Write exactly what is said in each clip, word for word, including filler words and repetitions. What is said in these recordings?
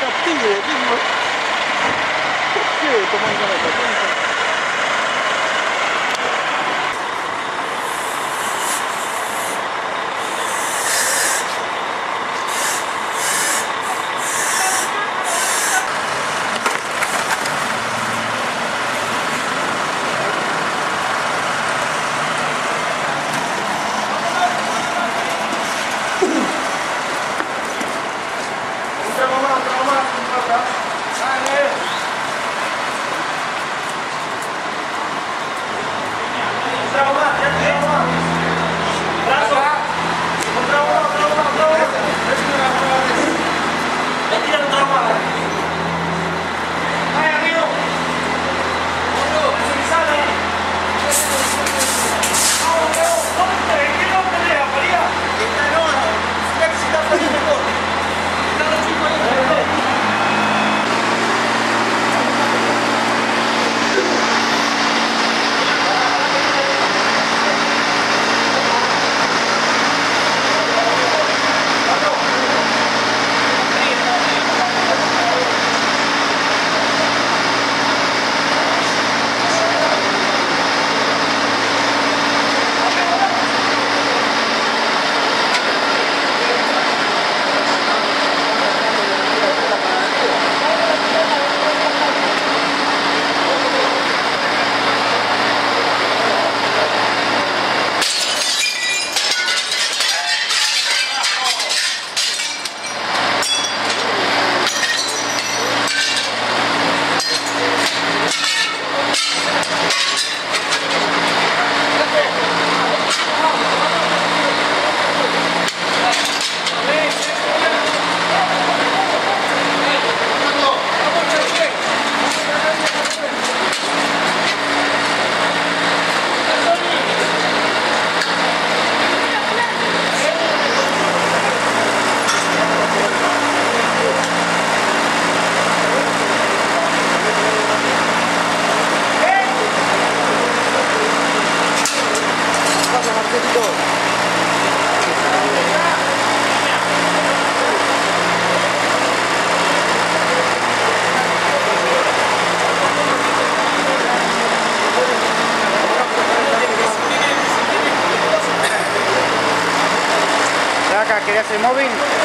tigre, mismo. ¿Por qué tomando la patente? ¿Querías el móvil?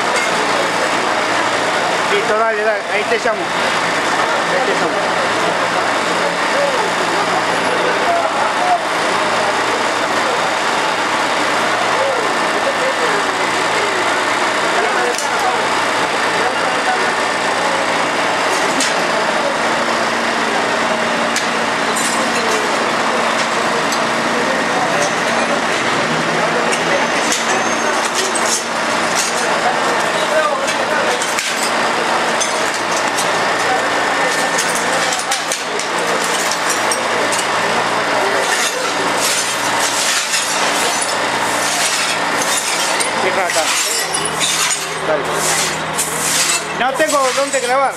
Listo, dale, dale, ahí te llamo. Ahí te llamo. Acá. Dale. No tengo dónde grabar.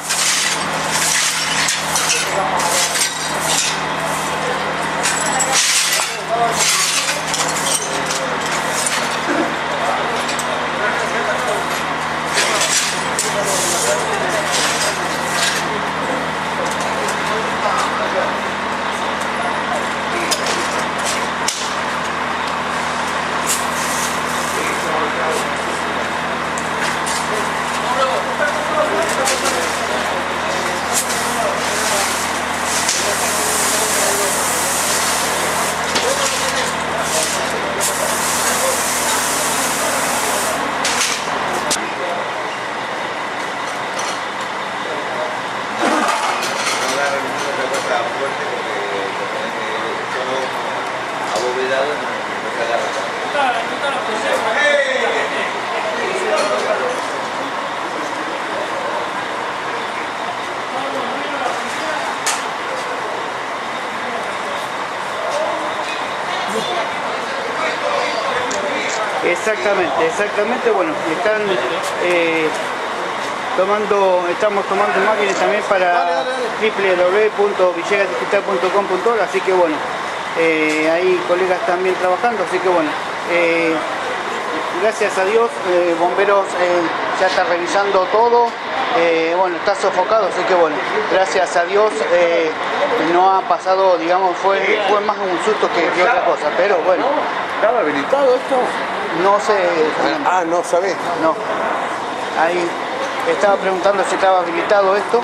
Exactamente, exactamente, bueno, están eh, tomando, estamos tomando máquinas también para doble u doble u doble u punto villegas digital punto com punto or, así que bueno, eh, hay colegas también trabajando, así que bueno, eh, gracias a Dios, eh, Bomberos eh, ya está revisando todo. eh, bueno, está sofocado, así que bueno, gracias a Dios eh, no ha pasado, digamos, fue, fue más un susto que, que otra cosa, pero bueno. ¿Estaba habilitado esto? No sé, Fernando. Ah, no sabés. No. Ahí estaba preguntando si estaba habilitado esto.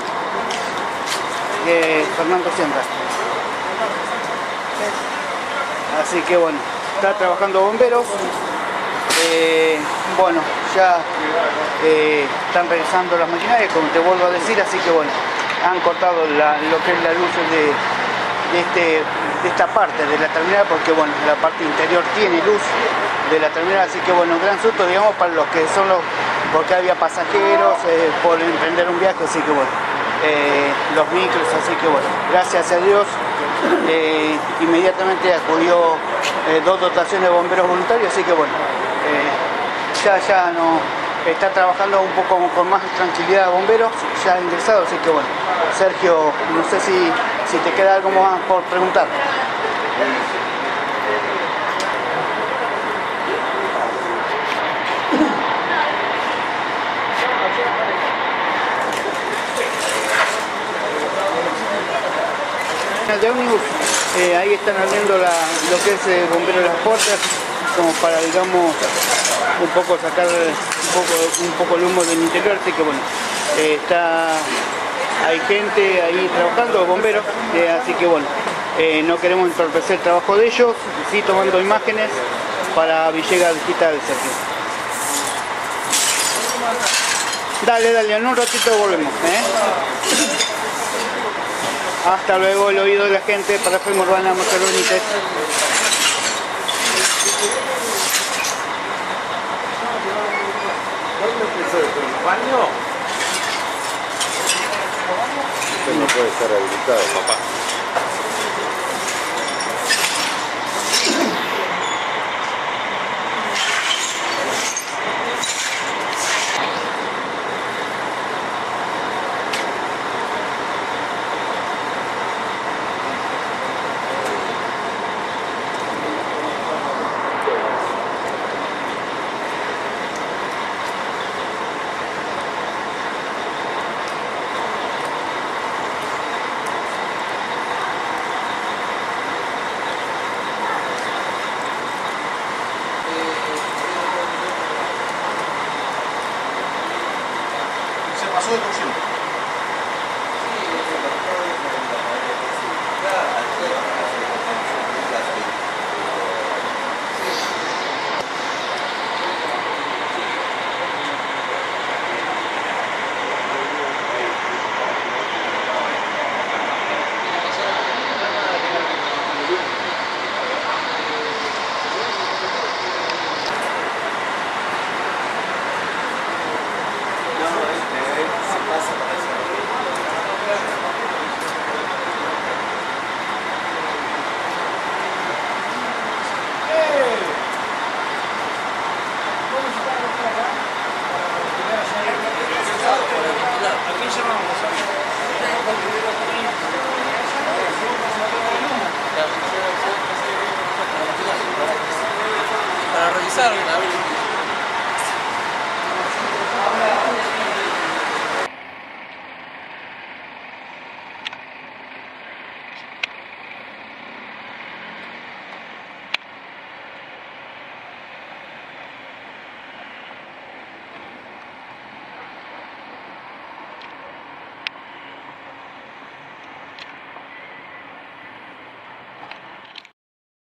Eh, Fernando Siembra. Así que bueno, está trabajando bomberos. Eh, bueno, ya eh, están regresando las maquinarias, como te vuelvo a decir, así que bueno, han cortado la, lo que es la luz de, de, este, de esta parte de la terminal, porque bueno, la parte interior tiene luz de la terminal, así que bueno, gran susto, digamos, para los que son los, porque había pasajeros eh, por emprender un viaje, así que bueno, eh, los micros, así que bueno, gracias a Dios, eh, inmediatamente acudió eh, dos dotaciones de bomberos voluntarios, así que bueno, eh, ya, ya no está trabajando un poco con más tranquilidad bomberos, ya ingresado, así que bueno, Sergio, no sé si, si te queda algo más por preguntar. De ómnibus, eh, ahí están abriendo la, lo que es el bombero de las puertas, como para, digamos, un poco sacar un poco, un poco el humo del interior, así que bueno, eh, está, hay gente ahí trabajando, bomberos, eh, así que bueno, eh, no queremos entorpecer el trabajo de ellos, sí tomando imágenes para Villegas Digital, Sergio. Dale, dale, en un ratito volvemos, ¿eh? Hasta luego, el oído de la gente para F E M Urbana Macaronites. ¿Dónde empezó esto? ¿En el baño? Usted no puede estar habilitado, papá. Pasó de cocción.